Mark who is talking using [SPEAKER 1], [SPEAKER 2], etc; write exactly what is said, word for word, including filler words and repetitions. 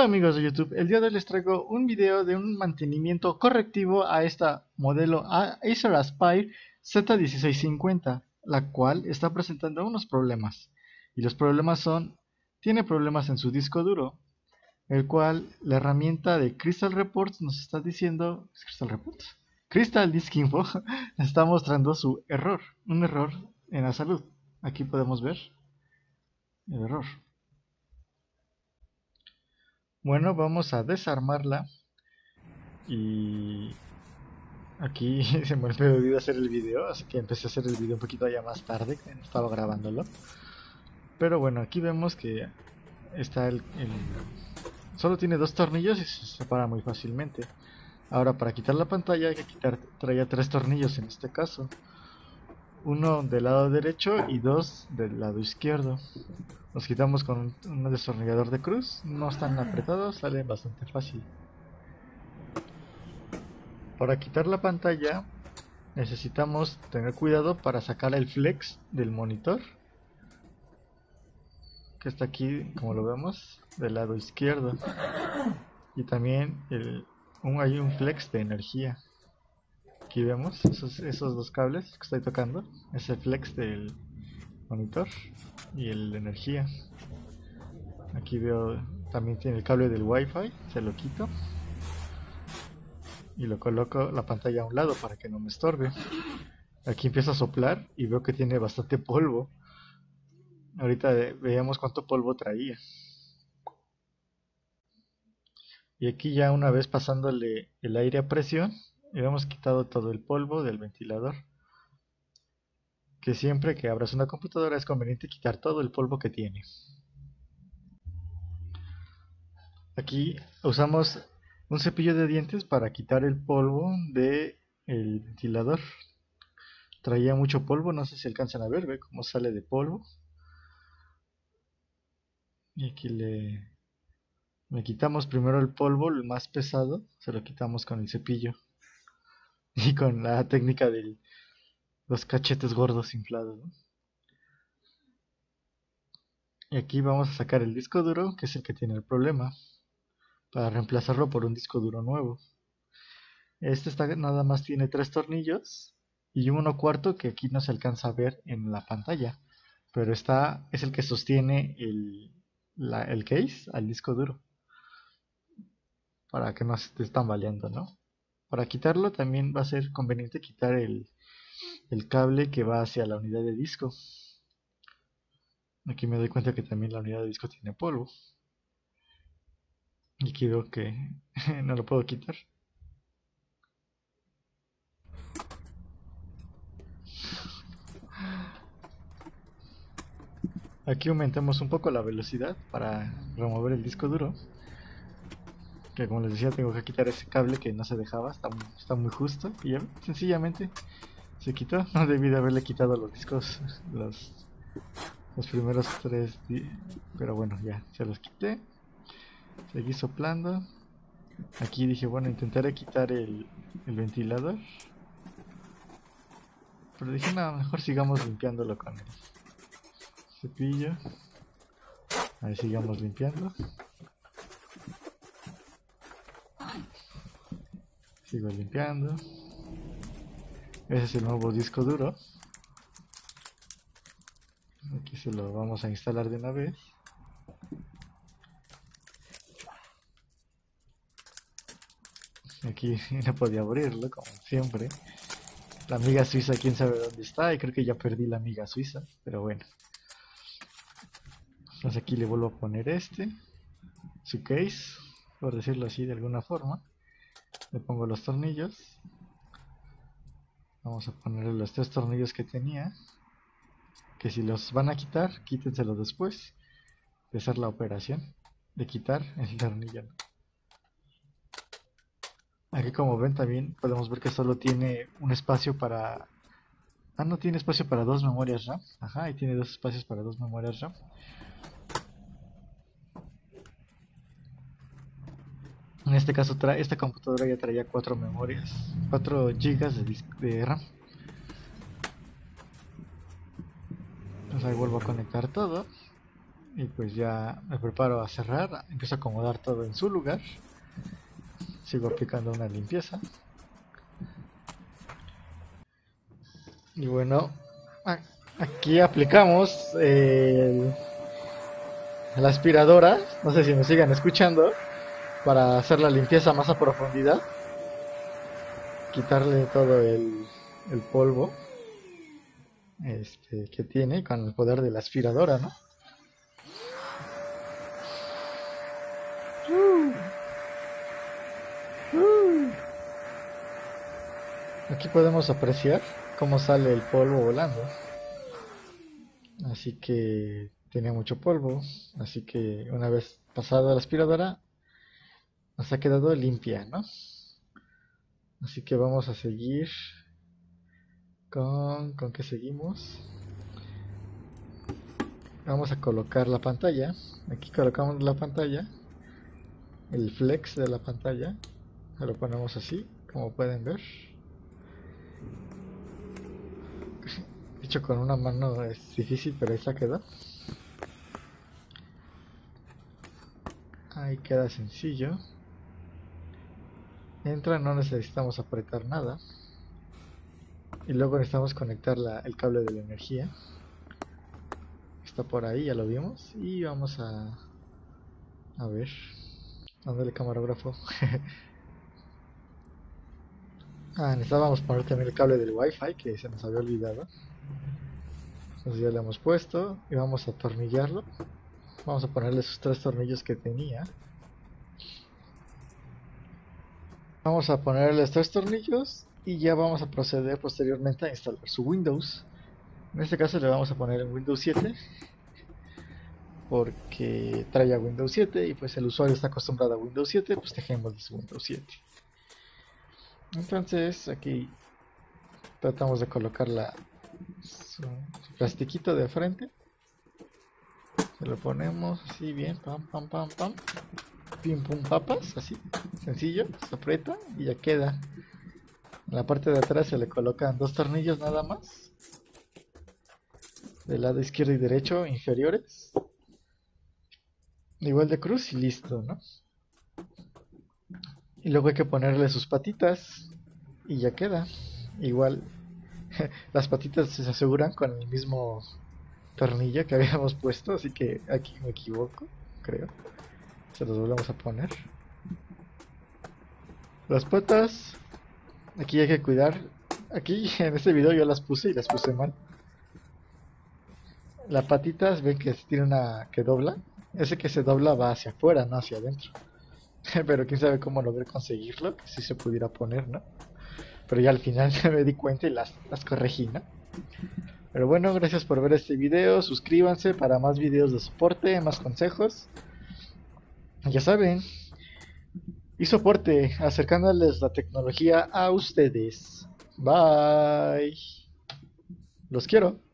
[SPEAKER 1] amigos de YouTube, el día de hoy les traigo un video de un mantenimiento correctivo a esta modelo Acer Aspire Z dieciséis cincuenta, la cual está presentando unos problemas. Y los problemas son, tiene problemas en su disco duro, el cual la herramienta de Crystal Reports nos está diciendo, Crystal Reports? Crystal Disk Info está mostrando su error, un error en la salud. Aquí podemos ver el error. Bueno, vamos a desarmarla y aquí se me olvidó hacer el video, así que empecé a hacer el video un poquito ya más tarde, estaba grabándolo. Pero bueno, aquí vemos que está el, el... solo tiene dos tornillos y se separa muy fácilmente. Ahora para quitar la pantalla hay que quitar, traía tres tornillos en este caso. Uno del lado derecho y dos del lado izquierdo. Los quitamos con un, un destornillador de cruz, no están apretados, salen bastante fácil. Para quitar la pantalla necesitamos tener cuidado para sacar el flex del monitor, que está aquí como lo vemos del lado izquierdo, y también el, un, hay un flex de energía. Aquí vemos esos, esos dos cables que estoy tocando, ese flex del monitor y el de energía. Aquí veo también tiene el cable del wifi, se lo quito y lo coloco la pantalla a un lado para que no me estorbe. Aquí empiezo a soplar y veo que tiene bastante polvo. Ahorita veamos cuánto polvo traía. Y aquí ya una vez pasándole el aire a presión, hemos quitado todo el polvo del ventilador. Que siempre que abras una computadora es conveniente quitar todo el polvo que tiene. Aquí usamos un cepillo de dientes para quitar el polvo del ventilador. Traía mucho polvo, no sé si alcanzan a ver, ve cómo sale de polvo. Y aquí le, le quitamos primero el polvo, el más pesado, se lo quitamos con el cepillo. Y con la técnica de los cachetes gordos inflados, ¿no? Y aquí vamos a sacar el disco duro, que es el que tiene el problema, para reemplazarlo por un disco duro nuevo. Este está, nada más tiene tres tornillos y uno cuarto que aquí no se alcanza a ver en la pantalla, pero está, es el que sostiene el, la, el case al disco duro, para que no se esté tambaleando, ¿no? Para quitarlo también va a ser conveniente quitar el, el cable que va hacia la unidad de disco. Aquí me doy cuenta que también la unidad de disco tiene polvo. Y aquí veo que no lo puedo quitar. Aquí aumentamos un poco la velocidad para remover el disco duro. Que como les decía, tengo que quitar ese cable que no se dejaba, está muy, está muy justo. Y ya sencillamente se quitó. No debí de haberle quitado los discos, los, los primeros tres. Pero bueno, ya se los quité. Seguí soplando. Aquí dije, bueno, intentaré quitar el, el ventilador. Pero dije, no, mejor sigamos limpiándolo con el cepillo. Ahí sigamos limpiando. Sigo limpiando. Ese es el nuevo disco duro. Aquí se lo vamos a instalar de una vez. Aquí no podía abrirlo, como siempre. La amiga suiza, quién sabe dónde está. Y creo que ya perdí la amiga suiza. Pero bueno. Entonces aquí le vuelvo a poner este. Su case. Por decirlo así de alguna forma. Le pongo los tornillos. Vamos a ponerle los tres tornillos que tenía. Que si los van a quitar, quítenselos después de hacer la operación de quitar el tornillo. Aquí como ven también podemos ver que solo tiene un espacio para... Ah, no tiene espacio para dos memorias RAM. Ajá, y tiene dos espacios para dos memorias RAM. En este caso trae, esta computadora ya traía cuatro memorias, cuatro gigas de, de RAM. Entonces ahí vuelvo a conectar todo. Y pues ya me preparo a cerrar, empiezo a acomodar todo en su lugar. Sigo aplicando una limpieza. Y bueno, aquí aplicamos eh, la aspiradora, no sé si me sigan escuchando, para hacer la limpieza más a profundidad. Quitarle todo el, el polvo este, que tiene con el poder de la aspiradora, ¿no? Aquí podemos apreciar cómo sale el polvo volando. Así que tenía mucho polvo. Así que una vez pasada la aspiradora, nos ha quedado limpia, ¿no? Así que vamos a seguir con... ¿Con qué seguimos? Vamos a colocar la pantalla. Aquí colocamos la pantalla. El flex de la pantalla. Lo ponemos así, como pueden ver. Hecho con una mano es difícil, pero ahí se quedó. Ahí queda sencillo. Entra, no necesitamos apretar nada. Y luego necesitamos conectar la, el cable de la energía. Está por ahí, ya lo vimos. Y vamos a... A ver. ¿Dónde el camarógrafo? Ah, necesitábamos poner también el cable del wifi, que se nos había olvidado. Entonces ya lo hemos puesto y vamos a atornillarlo. Vamos a ponerle esos tres tornillos que tenía. Vamos a ponerle los tres tornillos y ya vamos a proceder posteriormente a instalar su Windows. En este caso le vamos a poner en Windows siete, porque trae a Windows siete y pues el usuario está acostumbrado a Windows siete, pues dejemos de Windows siete. Entonces aquí tratamos de colocar la, su, su plastiquito de frente. Se lo ponemos así bien, pam pam pam pam, pim pum papas, así, sencillo, se aprieta y ya queda. En la parte de atrás se le colocan dos tornillos nada más, del lado izquierdo y derecho inferiores, igual de cruz y listo, ¿no? Y luego hay que ponerle sus patitas y ya queda. Igual las patitas se aseguran con el mismo tornillo que habíamos puesto, así que aquí me equivoco, creo. Se los volvemos a poner. Las patas, aquí hay que cuidar. Aquí en este video yo las puse y las puse mal. Las patitas, ven que tiene una que dobla. Ese que se dobla va hacia afuera, no hacia adentro. Pero quién sabe cómo logré conseguirlo, que si se pudiera poner, ¿no? Pero ya al final me di cuenta y las, las corregí, ¿no? Pero bueno, gracias por ver este video, suscríbanse para más videos de soporte, más consejos. Ya saben, y soporte, acercándoles la tecnología a ustedes. Bye. Los quiero.